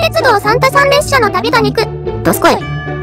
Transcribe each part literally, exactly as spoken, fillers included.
鉄道サンタさん列車の旅がにく。どすこい。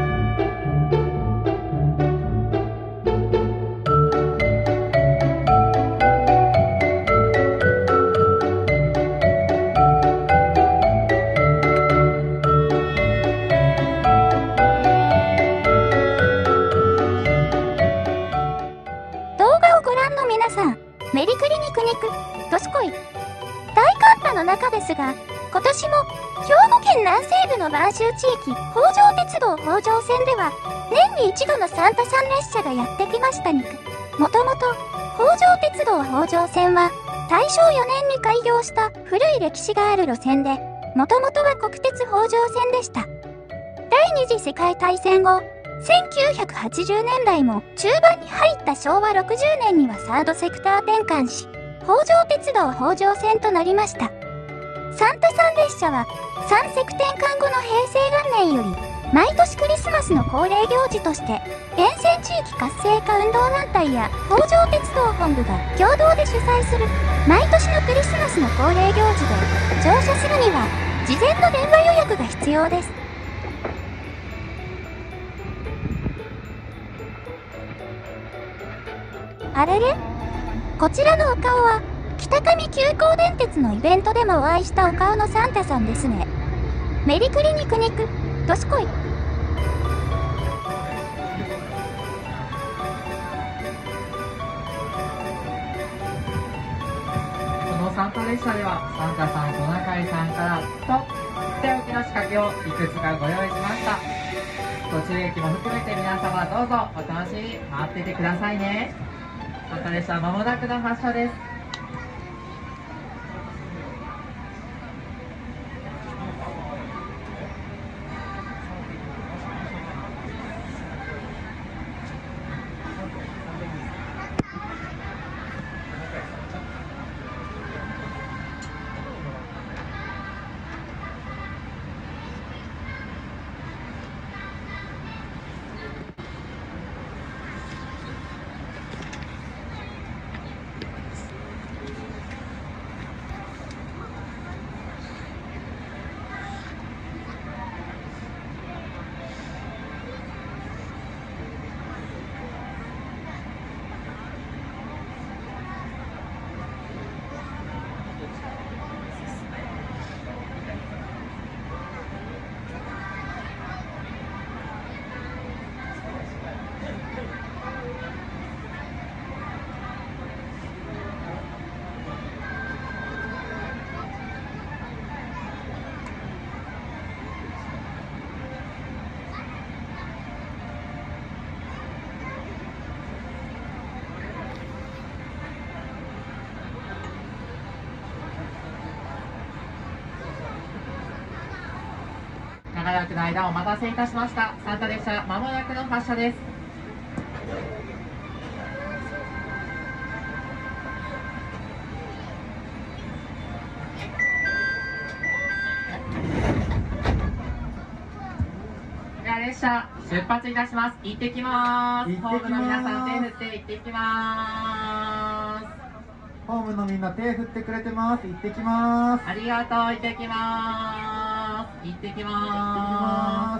動画をご覧の皆さん、メリクリニクニク、どすこい。大寒波の中ですが、今年も兵庫県南西部の播州地域、北条鉄道北条線では、年に一度のサンタさん列車がやってきましたにく。もともと、北条鉄道北条線は、大正よねんに開業した古い歴史がある路線で、もともとは国鉄北条線でした。第二次世界大戦後、せんきゅうひゃくはちじゅうねんだいも中盤に入ったしょうわろくじゅうねんにはサードセクター転換し、北条鉄道北条線となりました。サンタさん列車は、さんセク転換後の平成元年より、毎年クリスマスの恒例行事として、沿線地域活性化運動団体や北条鉄道本部が共同で主催する、毎年のクリスマスの恒例行事で、乗車するには、事前の電話予約が必要です。あれれ？こちらのお顔は、北上急行電鉄のイベントでもお会いしたお顔のサンタさんですね。メリクリニクニク、どすこい。 このサンタ列車では、サンタさんトナカイさんからとっておきの仕掛けをいくつかご用意しました。途中駅も含めて皆様どうぞお楽しみに待っててくださいね。サンタ列車まもなくの発車です。長らくの間お待たせいたしました。サンタ列車まもなくの発車です。では列車出発いたします。行ってきます。ホームの皆さん手振って行ってきます。 ホームのみんな手振ってくれてます。行ってきます。 ありがとう。行ってきます。行ってきます。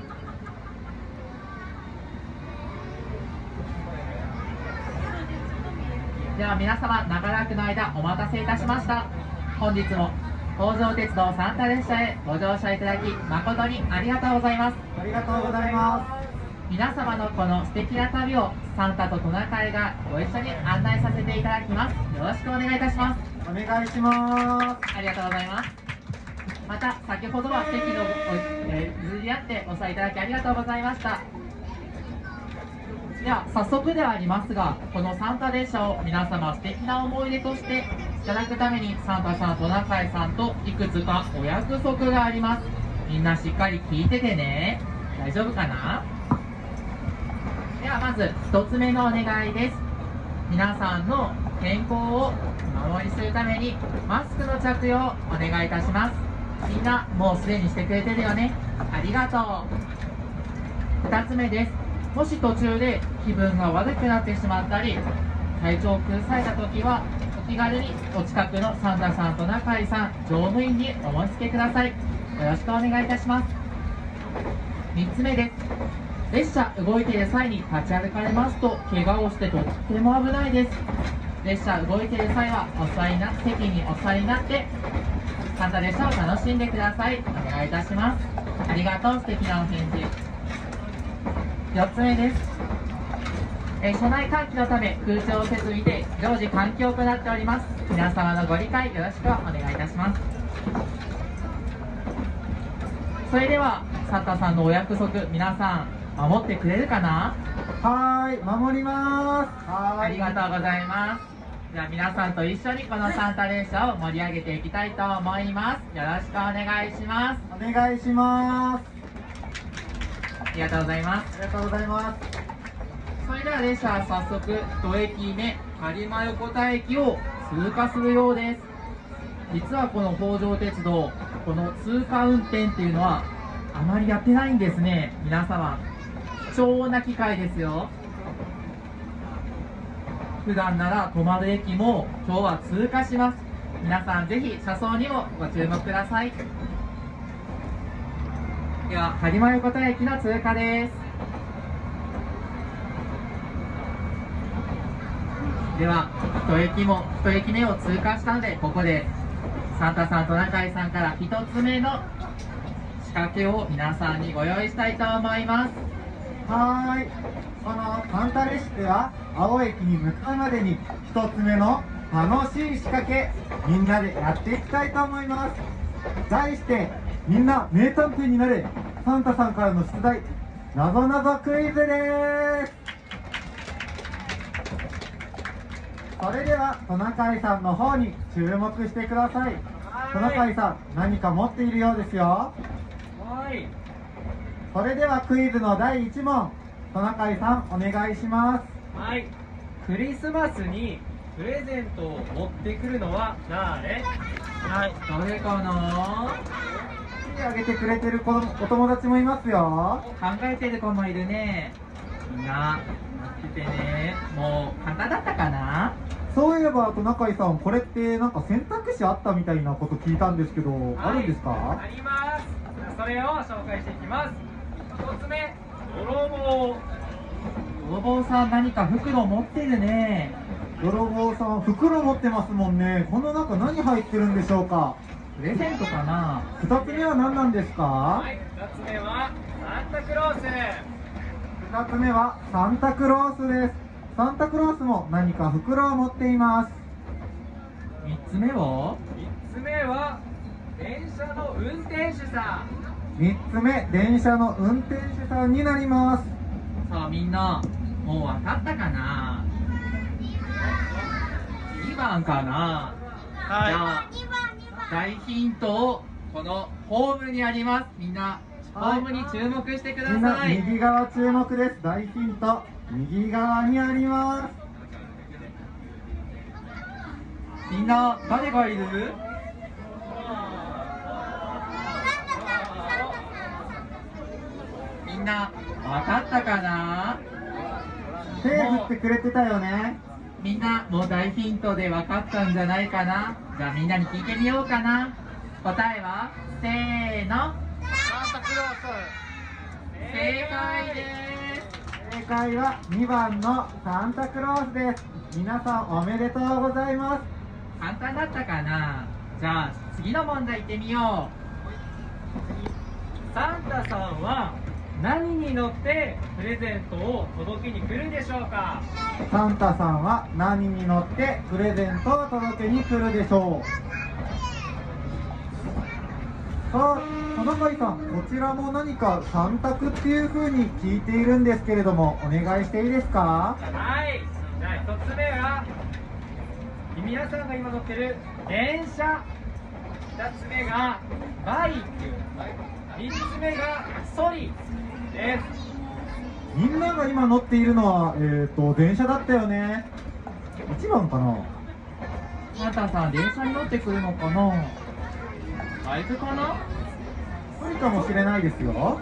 では皆様長らくの間お待たせいたしました。本日も北条鉄道サンタ列車へご乗車いただき誠にありがとうございます。 ありがとうございます。 皆様のこの素敵な旅をサンタとトナカイがご一緒に案内させていただきます。よろしくお願いいたします。 お願いします。 ありがとうございます。また先ほどは席のえー、譲り合ってお座りいただきありがとうございました。では早速ではありますが、このサンタ列車を皆様素敵な思い出としていただくためにサンタさんトナカイさんといくつかお約束があります。みんなしっかり聞いててね。大丈夫かな？ではまずひとつめのお願いです。皆さんの健康をお守りするためにマスクの着用をお願いいたします。みんなもうすでにしてくれてるよね。ありがとう。ふたつめです。もし途中で気分が悪くなってしまったり体調を崩された時は気軽にお近くのサンタさん、トナカイさん、乗務員にお申し付けください。よろしくお願いいたします。みっつめです。列車動いている際に立ち歩かれますと怪我をしてとっても危ないです。列車動いている際はお座りな席にお座りになってサンタ列車を楽しんでください。お願いいたします。ありがとう。素敵なお返事。よっつめです。えー、車内換気のため空調設備で常時換気を行っております。皆様のご理解よろしくお願いいたします。それではサンタさんのお約束、皆さん守ってくれるかな？ はーい、守ります。はーい、 ありがとうございます。じゃあ皆さんと一緒にこのサンタ列車を盛り上げていきたいと思います。よろしくお願いします。 お願いします。 ありがとうございます。 ありがとうございます。 それでは列車は早速いち駅目播磨横田駅を通過するようです。実はこの北条鉄道、この通過運転っていうのはあまりやってないんですね。皆様貴重な機会ですよ。普段なら止まる駅も今日は通過します。皆さんぜひ車窓にもご注目ください。では播磨横田駅の通過です。ではいち駅もいち駅目を通過したので、ここでサンタさん、トナカイさんからひとつめの仕掛けを皆さんにご用意したいと思います。 はーい、このサンタ列車では青駅に向かうまでにひとつめの楽しい仕掛け、みんなでやっていきたいと思います。題して、みんな名探偵になれ、サンタさんからの出題、なぞなぞクイズです。それではトナカイさんの方に注目してください。トナカイさん、何か持っているようですよ。 はい。 それではクイズのだいいち問、トナカイさんお願いします。 はい。クリスマスにプレゼントを持ってくるのは誰？ はい、どれかな？ 手を挙げてくれてる子お友達もいますよ。 考えてる子もいるね。みんな待っててね。もう簡単だったかな？ そういえばトナカイさん、これってなんか選択肢あったみたいなこと聞いたんですけど、 はい、 あるんですか？ あります。それを紹介していきます。ひとつめ、泥棒。 泥棒さん、何か袋持ってるね。 泥棒さん、袋持ってますもんね。この中何入ってるんでしょうか？ プレゼントかな？ ふたつめは何なんですか？ はい、ふたつめはサンタクロース。 ふたつめはサンタクロースです。サンタクロースも何か袋を持っています。 みっつめは？ みっつめは電車の運転手さん。 みっつめ、電車の運転手さんになります。 さあみんな、もう分かったかな？にばんかな？ はい。 じゃあ大ヒントをこのホームにあります。みんなホームに注目してくだみんなさい。 右側注目です。大ヒント、右側にあります。 みんな誰がいる？みんな分かったかな？ 手振ってくれてたよね。 みんなもう大ヒントで分かったんじゃないかな？じゃあみんなに聞いてみようかな。答えはせーの、 サンタクロー正解です。 正解はにばんのサンタクロースです。皆さんおめでとうございます。 簡単だったかな？じゃあ次の問題いってみよス。サンタさんは何に乗ってプレゼントを届けに来るでしょうか？ サンタさんは何に乗ってプレゼントを届けに来るでしょう。さあ、トナカイさん、こちらも何かさん択っていう風に聞いているんですけれども、お願いしていいですか？ はい。じゃあひとつめは皆さんが今乗ってる電車。ふたつめがバイク。みっつめがソリです。 みんなが今乗っているのは、えーと、電車だったよね。いちばんかな？ サンタさん電車に乗ってくるのかな？バイクかな？ ソリかもしれないですよ。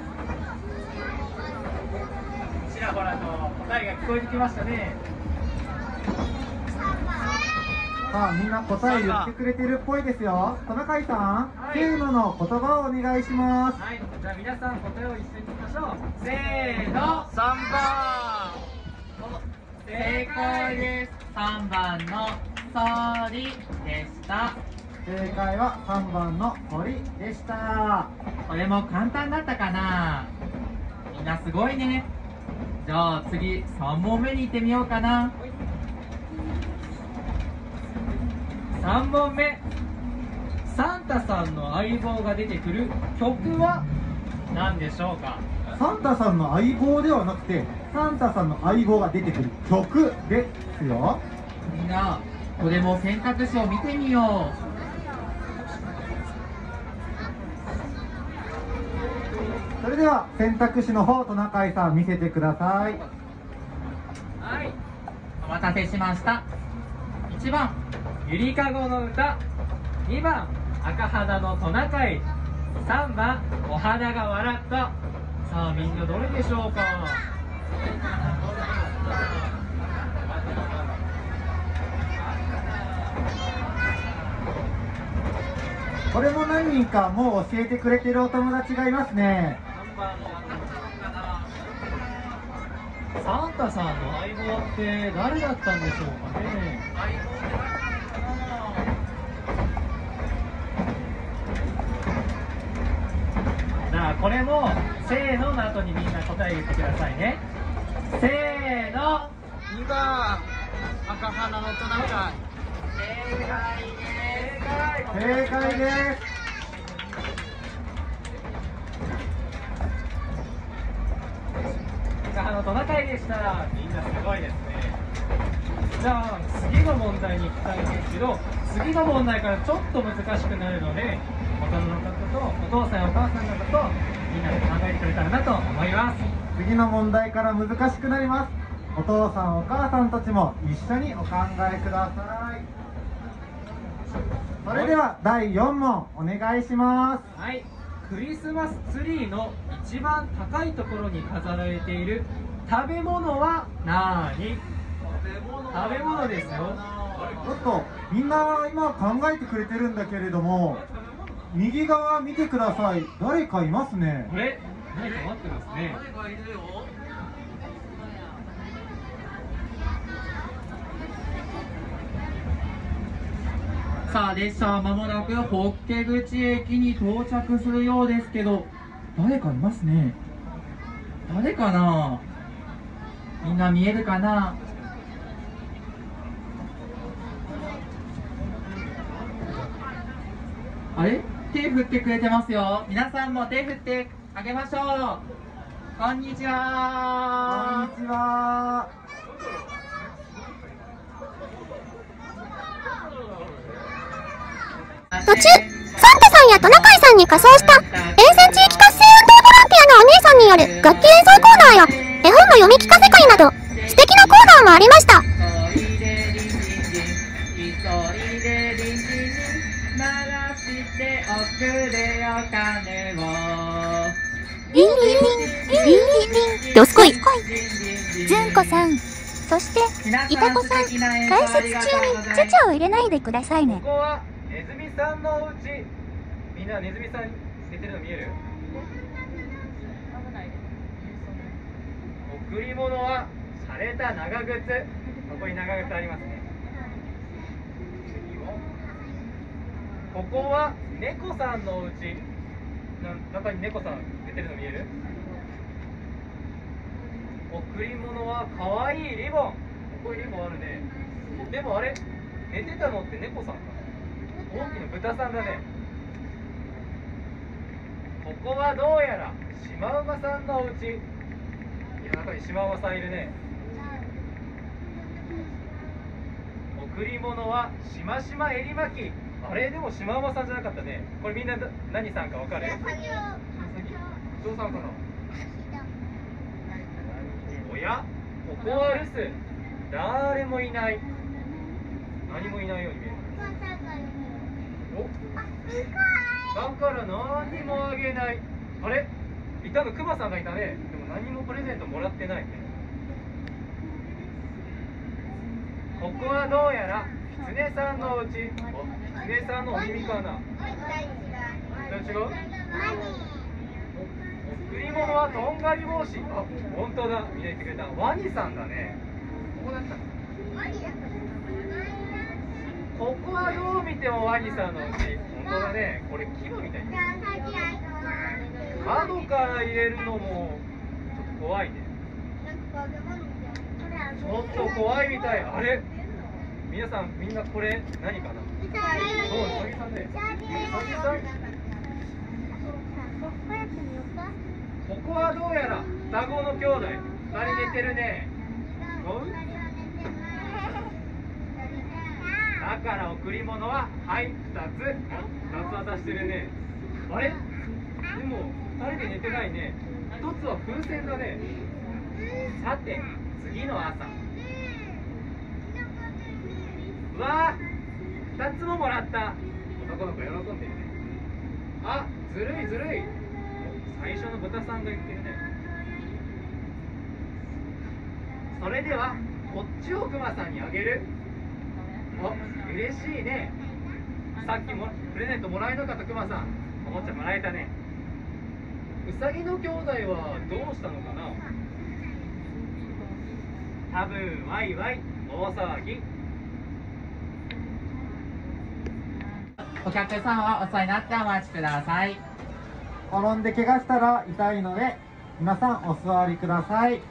ちらほらと答えが聞こえてきましたね。 さあみんな答え言ってくれてるっぽいですよ。トナカイさん、 はい、 せーのの言葉をお願いします。 はい、じゃあ皆さん答えを一緒に言いましょう。せーの、さんばん。 正解です。さんばんのソリでした。 正解はさんばんの鳥でした。 これも簡単だったかな。みんなすごいね。じゃあ次さん問目に行ってみようかな。 さん問目、サンタさんの相棒が出てくる曲は何でしょうか。 サンタさんの相棒ではなくて、サンタさんの相棒が出てくる曲ですよ。 みんなこれも選択肢を見てみよう。 それでは選択肢の方、トナカイさん見せてください。 はい、 お待たせしました。いちばんゆりかごの歌、にばん赤肌のトナカイ、さんばんお花が笑った。さあみんなどれでしょうか。 これも何人かもう教えてくれてるお友達がいますね。 サンタさんの相棒って誰だったんでしょうかね。じゃあこれもせーのの後にみんな答え言ってくださいね。せーの、 にばん赤花のトナカイ。 正解です。 正解です。 赤花のトナカイでした。みんなすごいですね。じゃあ次の問題に行きたいんですけど、次の問題からちょっと難しくなるので、大人の方とお父さんやお母さん方とみんなで考えてくれたらなと思います。 次の問題から難しくなります。お父さんお母さんたちも一緒にお考えください。それではだいよん問お願いします。 はい、クリスマスツリーの一番高いところに飾られている食べ物は何？食べ物ですよ。 ちょっとみんな今考えてくれてるんだけれども、右側見てください。誰かいますね。 これ何か待ってますね。 さあ列車はまもなく法華口駅に到着するようですけど、誰かいますね。誰かな。みんな見えるかな。あれ、手振ってくれてますよ。皆さんも手振ってあげましょう。こんにちは。 こんにちは。 途中、サンタさんやトナカイさんに仮装した沿線地域活性運動ボランティアのお姉さんによる楽器演奏コーナーや絵本の読み聞かせ会など素敵なコーナーもありました。 リンリンリン、リンリンリン、 どすこい。 ずんこさん、そしていたこさん、解説中にちゃちゃを入れないでくださいね。 ここはネズミさんのお家。みんなネズミさん寝てるの見える？贈り物は洒落た長靴。ここに長靴ありますね。ここは猫さんのお家。な中に猫さん出てるの見える？贈り物はかわいいリボン。ここにリボンあるね。でもあれ、寝てたのって猫さんかな？大きな豚さんだね。ここはどうやらシマウマさんのお家。いや、中にシマウマさんいるね。贈り物はしましま襟巻き。あれ、でもシマウマさんじゃなかったね。これみんな何さんかわかる？ゾウさんかな。おや、ここは留守。誰もいない。何もいないように見える。お、だから何もあげない。あれ、いたのクマさんがいたね。でも何もプレゼントもらってないね。ここはどうやら狐さんのうち、狐さんのお耳かな。違う。贈り物はとんがり帽子。あ、本当だ。みんな言ってくれた。ワニさんだね。ここだった。ここはどう見てもワニさんのうち。本当だね。これ牙みたいな。窓から入れるのもちょっと怖いね。ちょっと怖いみたい。あれ？皆さんみんなこれ何かな？そう、うさぎさんね。うさぎさん。ここはどうやら双子の兄弟。ふたり寝てるね。だから贈り物ははいふたつ。ふたつ渡してるね。あれ？でもふたりで寝てないね。ひとつは風船だね。さて次の朝。うわー、ふたつももらった。男の子喜んでるね。あ、ずるいずるい。最初の豚さんが言ってるね。それではこっちをクマさんにあげる。お、嬉しいね。さっきもプレゼントもらえなかったクマさん、おもちゃもらえたね。うさぎの兄弟はどうしたのかな。多分ワイワイ大騒ぎ。 お客さんはお世話になってお待ちください。 転んで怪我したら痛いので皆さんお座りください。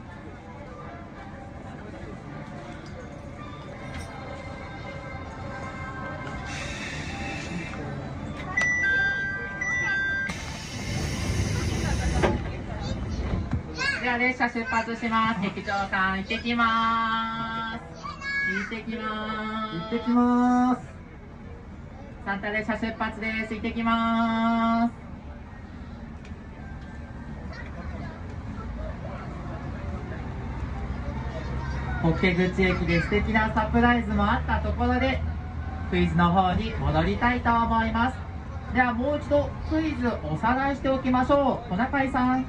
では列車出発します。駅長さん行ってきます。行ってきます。 行ってきます。 サンタ列車出発です。行ってきます。ホッケ口駅で素敵なサプライズもあったところでクイズの方に戻りたいと思います。ではもう一度クイズおさらいしておきましょう。トナカイさん、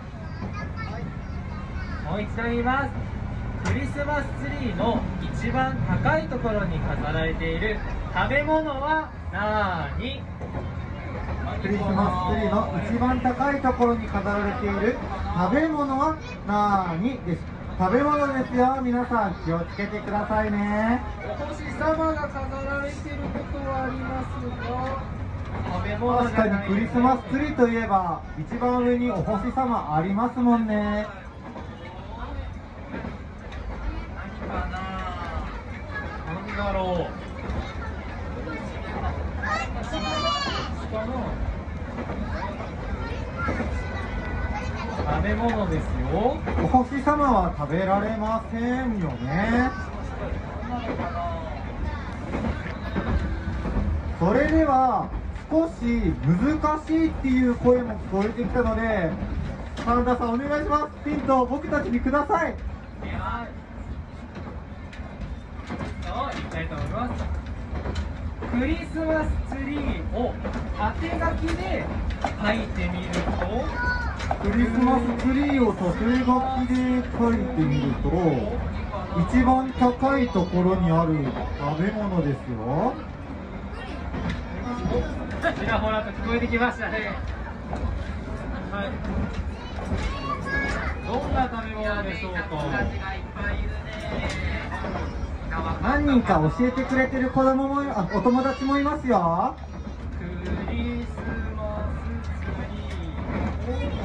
もう一度言います。クリスマスツリーの一番高いところに飾られている食べ物はなーに？ クリスマスツリーの一番高いところに飾られている食べ物はなーにです。食べ物ですよ。皆さん気をつけてくださいね。 お星様が飾られていることはありますが、食べ物確かにクリスマスツリーといえば一番上にお星様ありますもんね。 何かな？何だろう。かな？食べ物ですよ。 お星様は食べられませんよね。それでは少し難しいっていう声も聞こえてきたので、サンタさんお願いします。ヒントを僕たちにください。 はい。そう、いきたいと思います。クリスマスツリーを縦書きで書いてみると、 クリスマスツリーを縦書きで書いてみると、一番高いところにある食べ物ですよ。 ちらほらと聞こえてきましたね。はい。どんな食べ物でしょうか。 何人か教えてくれてる子供もあお友達もいますよ。 クリスマスツリー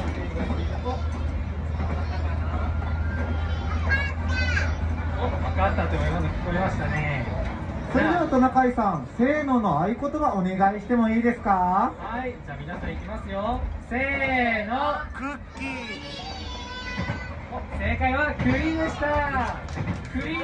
を分かったということ聞こえましたね。 それではトナカイさん、せーのの合言葉お願いしてもいいですか。 はい、じゃあ皆さんいきますよ。せーの、 クッキー。 お、正解は栗でした。栗。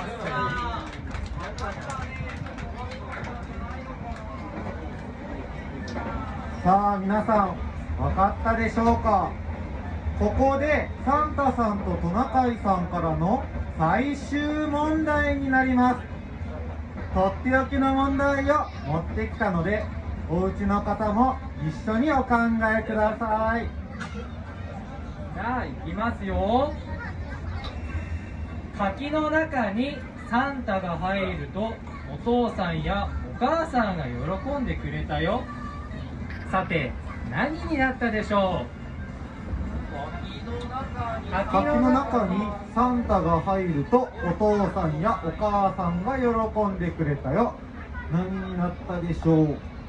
さあ皆さん分かったでしょうか。ここでサンタさんとトナカイさんからの最終問題になります。とっておきの問題を持ってきたので、お家の方も一緒にお考えください。 じゃあいきますよ。柿の中にサンタが入るとお父さんやお母さんが喜んでくれたよ。さて何になったでしょう。 柿の中にサンタが入るとお父さんやお母さんが喜んでくれたよ。何になったでしょう。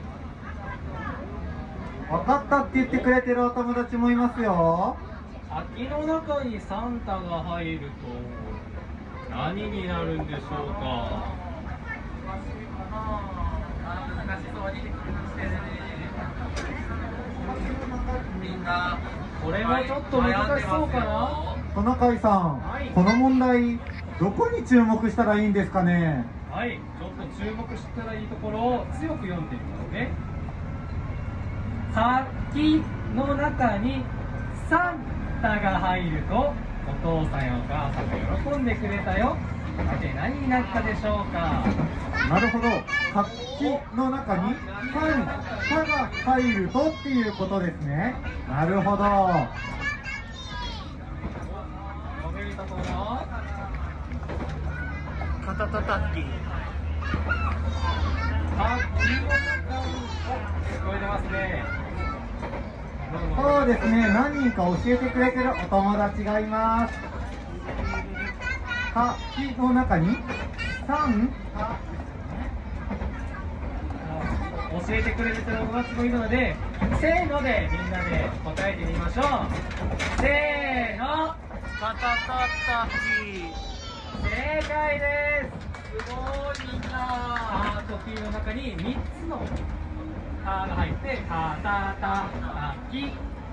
分かったって言ってくれてるお友達もいますよ。 柿の中にサンタが入ると何になるんでしょうか。これはちょっと難しそうかな。 トナカイさん、はい、この問題どこに注目したらいいんですかね。 はい、ちょっと注目したらいいところを強く読んでみますね。柿の中にサンタが入るとお父さんやお母さんが喜んでくれたよ。さて何になったでしょうか。 なるほど、柿の中にサンタが入るとっていうことですね。なるほど。 肩たたき。 聞こえてますね。 そうですね、何人か教えてくれてるお友達がいます。柿の中にサンタ、 教えてくれてるお友達もいるので、せーのでみんなで答えてみましょう。せーの、 肩たたき。 正解です。すごいみんな。あー、柿の中にみっつの「た」が入って「かたたたき」。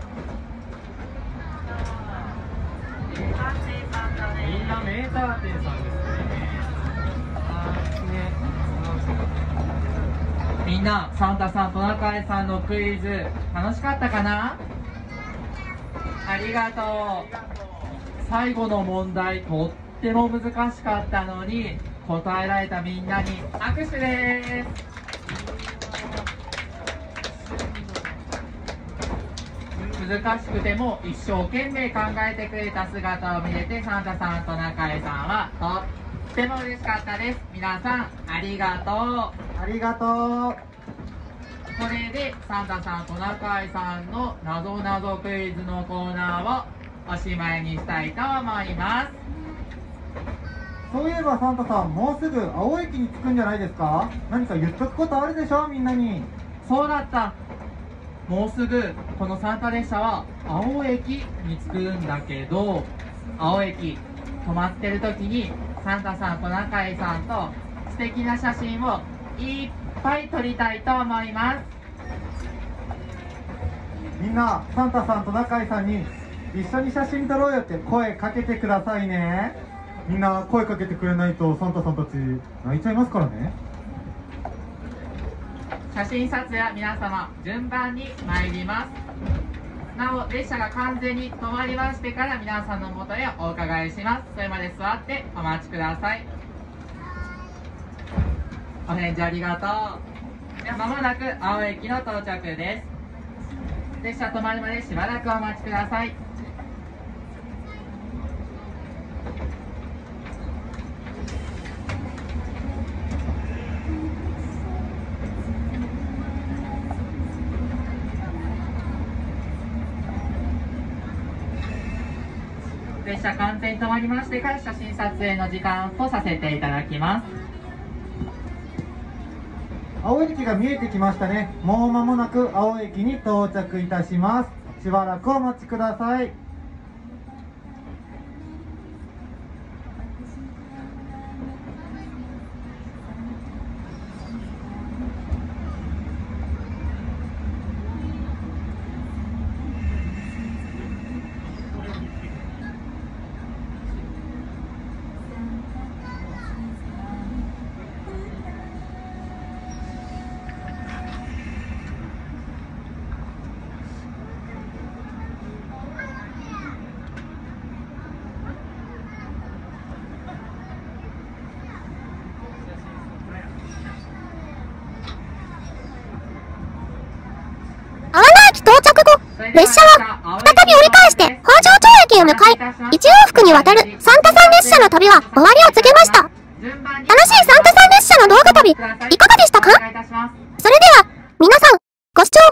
みんな名探偵さんですね。みんなサンタさんトナカイさんのクイズ楽しかったかな。ありがとう。最後の問題とっても難しかったのに答えられたみんなに拍手です。難しくても一生懸命考えてくれた姿を見れてサンタさんトナカイさんはとっても嬉しかったです。皆さんありがとう。 ありがとう。 これでサンタさんトナカイさんのなぞなぞクイズのコーナーをおしまいにしたいと思います。 そういえばサンタさん、もうすぐ青駅に着くんじゃないですか。何か言っとくことあるでしょ、みんなに。 そうだった。もうすぐこのサンタ列車は青駅に着くんだけど、青駅止まってる時にサンタさんトナカイさんと素敵な写真をいっぱい撮りたいと思います。 みんなサンタさんトナカイさんに一緒に写真撮ろうよって声かけてくださいね。みんな声かけてくれないとサンタさんたち泣いちゃいますからね。 写真撮影は皆様順番に参ります。なお列車が完全に止まりましてから皆さんの元へお伺いします。それまで座ってお待ちください。お返事ありがとう。ではまもなく青駅の到着です。列車止まるまでしばらくお待ちください。列車完全に止まりましてから写真撮影の時間とさせていただきます。 青駅が見えてきましたね。もう間もなく青駅に到着いたします。しばらくお待ちください。 列車は再び折り返して北条町駅へ向かい、一往復にわたるサンタさん列車の旅は終わりを告げました。 順番に楽しいサンタさん列車の動画旅、いかがでしたか？それでは、皆さん、ご視聴